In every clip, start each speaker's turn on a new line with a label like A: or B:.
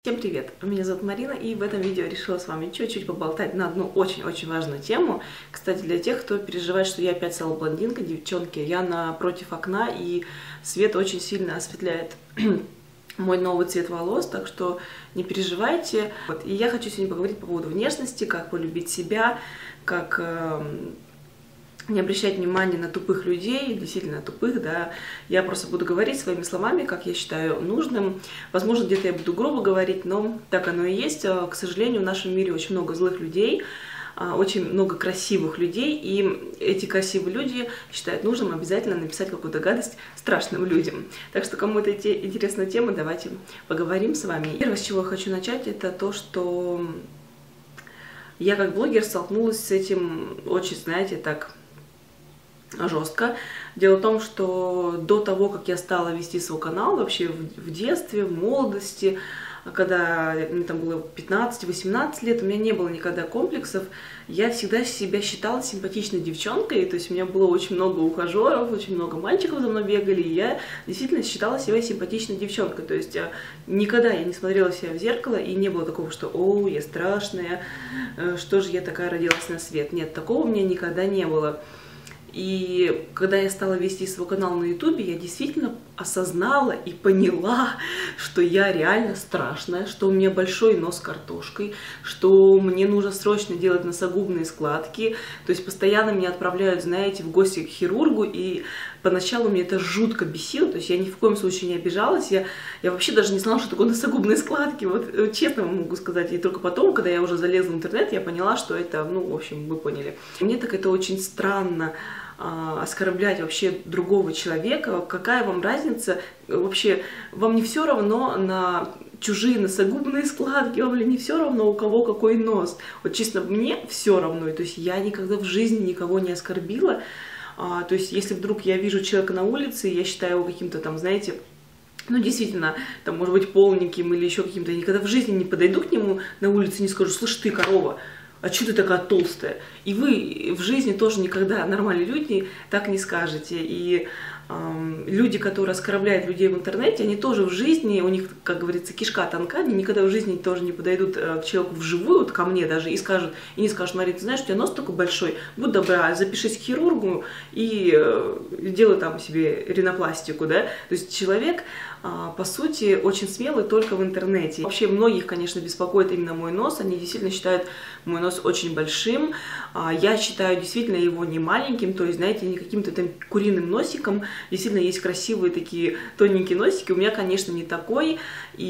A: Всем привет! Меня зовут Марина, и в этом видео решила с вами чуть-чуть поболтать на одну очень-очень важную тему. Кстати, для тех, кто переживает, что я опять стала блондинкой, девчонки, я напротив окна, и свет очень сильно осветляет мой новый цвет волос, так что не переживайте. И я хочу сегодня поговорить по поводу внешности, как полюбить себя, как не обращать внимания на тупых людей, действительно тупых, да. Я просто буду говорить своими словами, как я считаю нужным. Возможно, где-то я буду грубо говорить, но так оно и есть. К сожалению, в нашем мире очень много злых людей, очень много красивых людей, и эти красивые люди считают нужным обязательно написать какую-то гадость страшным людям. Так что, кому это интересная тема, давайте поговорим с вами. Первое, с чего я хочу начать, это то, что я как блогер столкнулась с этим очень, знаете, так жестко. Дело в том, что до того, как я стала вести свой канал, вообще в детстве, в молодости, когда мне там было 15-18 лет, у меня не было никогда комплексов. Я всегда себя считала симпатичной девчонкой, то есть у меня было очень много ухажеров, очень много мальчиков за мной бегали, и я действительно считала себя симпатичной девчонкой. То есть никогда я не смотрела себя в зеркало, и не было такого, что «О, я страшная, что же я такая родилась на свет». Нет, такого у меня никогда не было. И когда я стала вести свой канал на ютубе, я действительно осознала и поняла, что я реально страшная, что у меня большой нос картошкой, что мне нужно срочно делать носогубные складки. То есть постоянно меня отправляют, знаете, в гости к хирургу, и поначалу меня это жутко бесило, то есть я ни в коем случае не обижалась, я вообще даже не знала, что такое носогубные складки, вот честно вам могу сказать. И только потом, когда я уже залезла в интернет, я поняла, что это, ну, в общем, вы поняли. Мне так это очень странно, оскорблять вообще другого человека. Какая вам разница? Вообще, вам не все равно на чужие носогубные складки, вам ли не все равно, у кого какой нос? Вот честно, мне все равно. То есть я никогда в жизни никого не оскорбила. То есть если вдруг я вижу человека на улице, я считаю его каким-то там, знаете, ну, действительно, там, может быть, полненьким или еще каким-то, я никогда в жизни не подойду к нему на улице и не скажу: слышь, ты корова, а что ты такая толстая? И вы в жизни тоже никогда, нормальные люди, так не скажете. И люди, которые оскорбляют людей в интернете, они тоже в жизни, у них, как говорится, кишка тонка, они никогда в жизни тоже не подойдут к человеку вживую, вот ко мне даже, и не скажут: Марина, ты знаешь, у тебя нос такой большой, будь добра, запишись к хирургу и делай там себе ринопластику, да. То есть человек, по сути, очень смелый только в интернете. Вообще многих, конечно, беспокоит именно мой нос, они действительно считают мой нос очень большим. Я считаю действительно его не маленьким, то есть, знаете, не каким-то там куриным носиком. Действительно есть красивые такие тоненькие носики, у меня, конечно, не такой,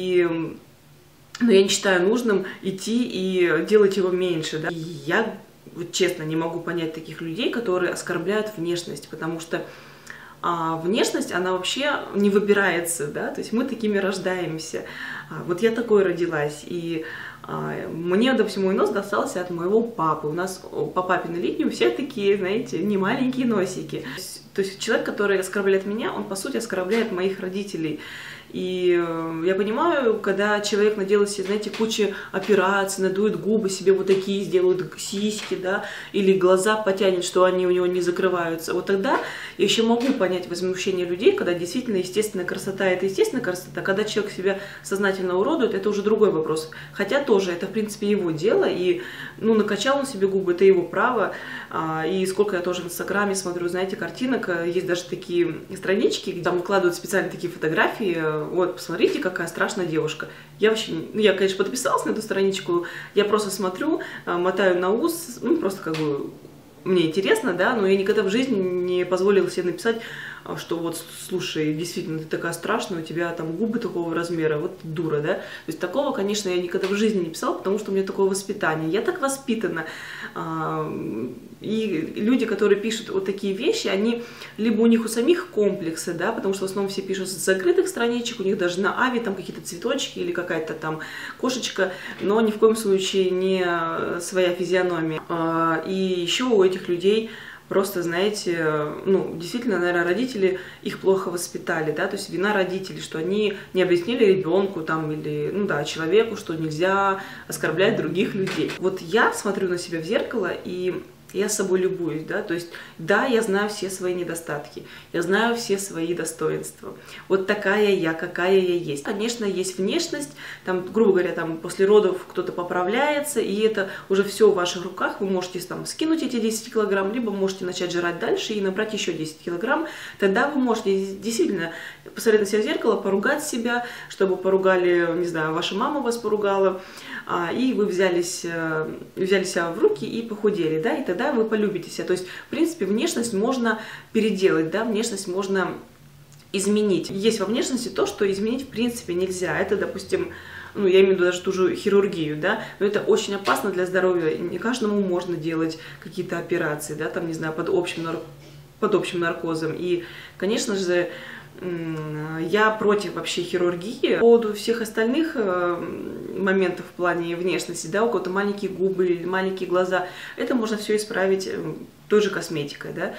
A: но я не считаю нужным идти и делать его меньше, да. И я, вот, честно, не могу понять таких людей, которые оскорбляют внешность, потому что внешность, она вообще не выбирается, да, то есть мы такими рождаемся. Вот я такой родилась, и мне, допустим, мой нос достался от моего папы. У нас по папиной линии у всех такие, знаете, не маленькие носики. То есть человек, который оскорбляет меня, он, по сути, оскорбляет моих родителей. И я понимаю, когда человек наделает себе, знаете, кучу операций, надует губы себе вот такие, сделает сиськи, да, или глаза потянет, что они у него не закрываются. Вот тогда я еще могу понять возмущение людей, когда действительно естественная красота — это естественная красота. Когда человек себя сознательно уродует, это уже другой вопрос. Хотя тоже это, в принципе, его дело, и, ну, накачал он себе губы, это его право. И сколько я тоже в Инстаграме смотрю, знаете, картинок, есть даже такие странички, где там выкладывают специально такие фотографии. Вот, посмотрите, какая страшная девушка. Я вообще, ну, я, конечно, подписалась на эту страничку, я просто смотрю, мотаю на ус, ну, просто как бы мне интересно, да, но я никогда в жизни не позволила себе написать, что вот, слушай, действительно, ты такая страшная, у тебя там губы такого размера, вот дура, да. То есть такого, конечно, я никогда в жизни не писала, потому что у меня такое воспитание. Я так воспитана. И люди, которые пишут вот такие вещи, они либо у них у самих комплексы, да, потому что в основном все пишут с закрытых страничек, у них даже на Ави там какие-то цветочки или какая-то там кошечка, но ни в коем случае не своя физиономия. И еще у этих людей просто, знаете, ну, действительно, наверное, родители их плохо воспитали, да, то есть вина родителей, что они не объяснили ребенку там или, ну да, человеку, что нельзя оскорблять других людей. Вот я смотрю на себя в зеркало, и я собой любуюсь, да, то есть, да, я знаю все свои недостатки, я знаю все свои достоинства, вот такая я, какая я есть. Конечно, есть внешность, там, грубо говоря, там, после родов кто-то поправляется, и это уже все в ваших руках, вы можете там скинуть эти 10 килограмм, либо можете начать жрать дальше и набрать еще 10 килограмм, тогда вы можете действительно посмотреть на себя в зеркало, поругать себя, чтобы поругали, не знаю, ваша мама вас поругала, и вы взяли себя в руки и похудели, да, и тогда вы полюбите себя. То есть, в принципе, внешность можно переделать, да, внешность можно изменить. Есть во внешности то, что изменить в принципе нельзя. Это, допустим, ну, я имею в виду даже ту же хирургию, да, но это очень опасно для здоровья. Не каждому можно делать какие-то операции, да, там, не знаю, под общим наркозом. И, конечно же, я против вообще хирургии. По поводу всех остальных моментов в плане внешности, да, у кого-то маленькие губы или маленькие глаза, это можно все исправить той же косметикой, да.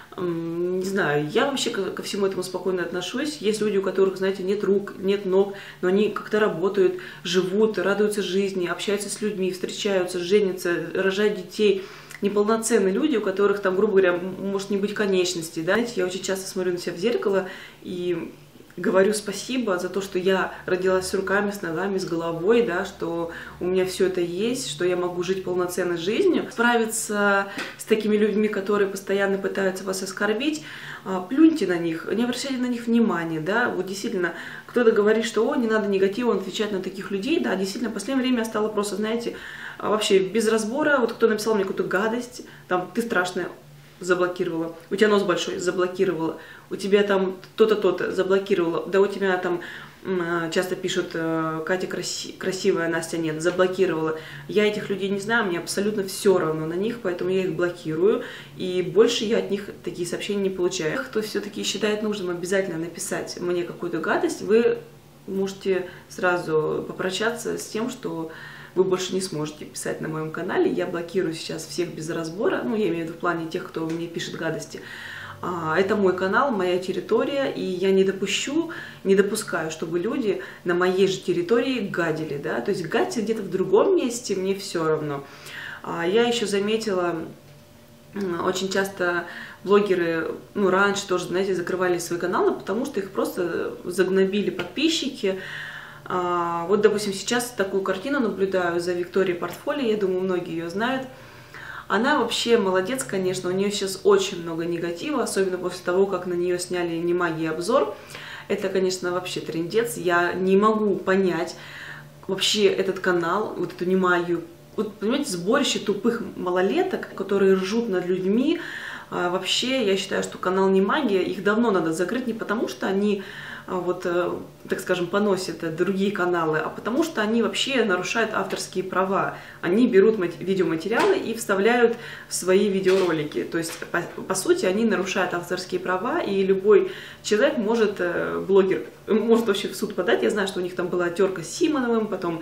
A: Не знаю, я вообще ко всему этому спокойно отношусь. Есть люди, у которых, знаете, нет рук, нет ног, но они как-то работают, живут, радуются жизни, общаются с людьми, встречаются, женятся, рожают детей. Неполноценные люди, у которых там, грубо говоря, может не быть конечностей, да. Знаете, я очень часто смотрю на себя в зеркало и говорю спасибо за то, что я родилась с руками, с ногами, с головой, да, что у меня все это есть, что я могу жить полноценной жизнью. Справиться с такими людьми, которые постоянно пытаются вас оскорбить, плюньте на них, не обращайте на них внимания, да, вот действительно, кто-то говорит, что, о, не надо негативно отвечать на таких людей, да, действительно, в последнее время я стала просто, знаете, вообще без разбора, вот кто написал мне какую-то гадость, там, ты страшная, заблокировала, у тебя нос большой, заблокировала, у тебя там то-то, то-то, заблокировала, да у тебя там часто пишут, Катя красивая, Настя нет, заблокировала. Я этих людей не знаю, мне абсолютно все равно на них, поэтому я их блокирую, и больше я от них такие сообщения не получаю. Кто все-таки считает нужным обязательно написать мне какую-то гадость, вы можете сразу попрощаться с тем, что вы больше не сможете писать на моем канале. Я блокирую сейчас всех без разбора, ну, я имею в виду в плане тех, кто мне пишет гадости. Это мой канал, моя территория, и я не допускаю, чтобы люди на моей же территории гадили, да, то есть гадьте где-то в другом месте, мне все равно. Я еще заметила, очень часто блогеры, ну, раньше тоже, знаете, закрывали свои каналы, потому что их просто загнобили подписчики. Вот, допустим, сейчас такую картину наблюдаю за Викторией Портфолио, я думаю, многие ее знают. Она вообще молодец, конечно, у нее сейчас очень много негатива, особенно после того, как на нее сняли «Немагия» обзор. Это, конечно, вообще трындец. Я не могу понять вообще этот канал, вот эту «Немагию». Вот, понимаете, сборище тупых малолеток, которые ржут над людьми. Вообще, я считаю, что канал «Немагия», их давно надо закрыть, не потому что они, вот, так скажем, поносят другие каналы, а потому что они вообще нарушают авторские права. Они берут видеоматериалы и вставляют в свои видеоролики. То есть, по сути, они нарушают авторские права, и любой человек может, блогер, может вообще в суд подать. Я знаю, что у них там была терка с Симоновым, потом,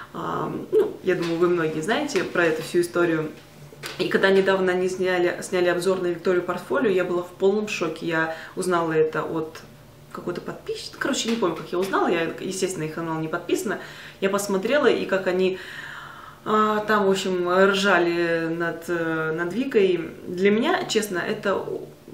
A: ну, я думаю, вы многие знаете про эту всю историю. И когда недавно они сняли обзор на Викторию Портфолио, я была в полном шоке. Я узнала это от какой-то подписчик. Короче, не помню, как я узнала. Я, естественно, их канал не подписана. Я посмотрела, и как они там, в общем, ржали над Викой. Для меня, честно, это...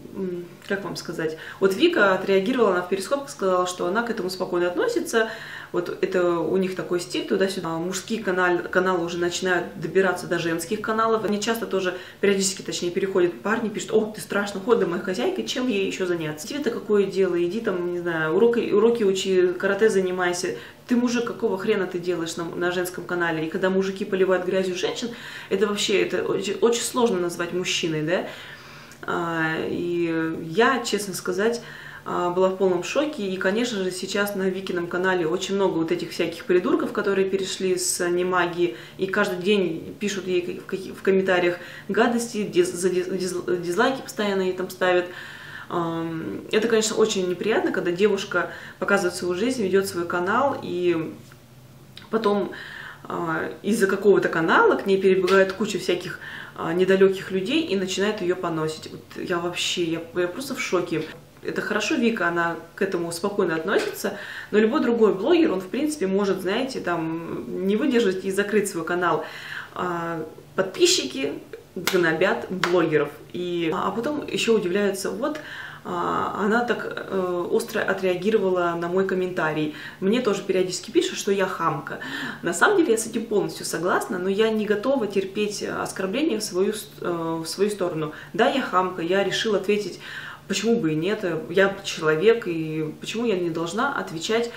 A: Как вам сказать? Вот Вика отреагировала, она в перископ сказала, что она к этому спокойно относится. Вот это у них такой стиль, туда-сюда. Мужские каналы уже начинают добираться до женских каналов. Они часто тоже, периодически, точнее, переходят парни, пишут: о, ты страшно ходишь, моя хозяйка, чем ей еще заняться? Тебе-то какое дело? Иди там, не знаю, уроки учи, карате занимайся. Ты мужик, какого хрена ты делаешь на женском канале? И когда мужики поливают грязью женщин, это вообще, это очень сложно назвать мужчиной, да? И я, честно сказать, была в полном шоке. И, конечно же, сейчас на Викином канале очень много вот этих всяких придурков, которые перешли с Немагии, и каждый день пишут ей в комментариях гадости, дизлайки постоянно ей там ставят. Это, конечно, очень неприятно, когда девушка показывает свою жизнь, ведет свой канал, и потом из-за какого-то канала к ней перебегает куча всяких недалеких людей и начинает ее поносить. Вот я вообще, я просто в шоке. Это хорошо, Вика, она к этому спокойно относится, но любой другой блогер, он, в принципе, может, знаете, там, не выдержать и закрыть свой канал. Подписчики гнобят блогеров. А потом еще удивляются, вот она так остро отреагировала на мой комментарий. Мне тоже периодически пишут, что я хамка. На самом деле я с этим полностью согласна, но я не готова терпеть оскорбления в свою сторону. Да, я хамка, я решила ответить, почему бы и нет, я человек, и почему я не должна отвечать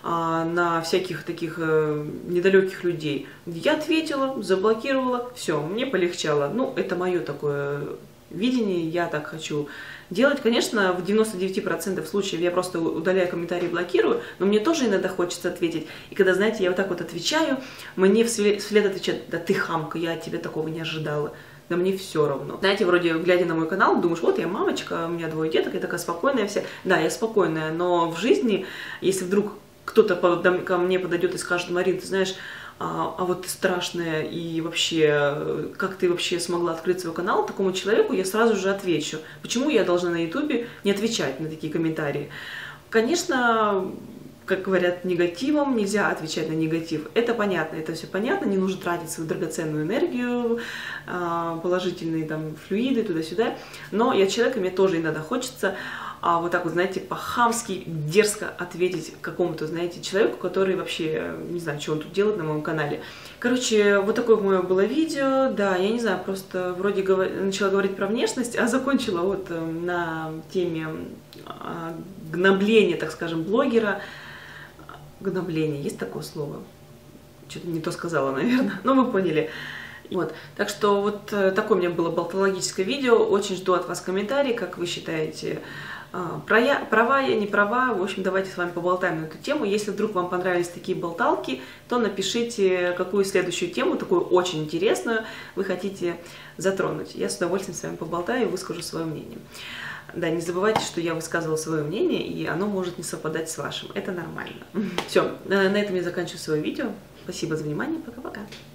A: на всяких таких недалеких людей. Я ответила, заблокировала, все, мне полегчало. Ну, это мое такое видение, я так хочу делать. Конечно, в 99% случаев я просто удаляю комментарии, блокирую, но мне тоже иногда хочется ответить. И когда, знаете, я вот так вот отвечаю, мне вслед отвечают: да ты хамка, я от тебя такого не ожидала. Да мне все равно. Знаете, вроде, глядя на мой канал, думаешь, вот я мамочка, у меня 2 деток, я такая спокойная вся. Да, я спокойная, но в жизни, если вдруг кто-то ко мне подойдет и скажет: Марин, ты знаешь, а вот ты страшная, и вообще, как ты вообще смогла открыть свой канал, такому человеку я сразу же отвечу. Почему я должна на ютубе не отвечать на такие комментарии? Конечно, как говорят, негативом нельзя отвечать на негатив. Это понятно, это все понятно, не нужно тратить свою драгоценную энергию, положительные там флюиды туда-сюда. Но я человек, и мне тоже иногда хочется вот так вот, знаете, по-хамски, дерзко ответить какому-то, знаете, человеку, который вообще, не знаю, что он тут делает на моем канале. Короче, вот такое мое было видео, да, я не знаю, просто вроде начала говорить про внешность, а закончила вот на теме гнобления, так скажем, блогера. Гнобление, есть такое слово? Что-то не то сказала, наверное, но вы поняли. Вот. Так что вот такое у меня было болтологическое видео. Очень жду от вас комментарии, как вы считаете, права я, не права. В общем, давайте с вами поболтаем на эту тему. Если вдруг вам понравились такие болталки, то напишите, какую следующую тему, такую очень интересную, вы хотите затронуть. Я с удовольствием с вами поболтаю и выскажу свое мнение. Да, не забывайте, что я высказывала свое мнение, и оно может не совпадать с вашим. Это нормально. Все, на этом я заканчиваю свое видео. Спасибо за внимание. Пока-пока.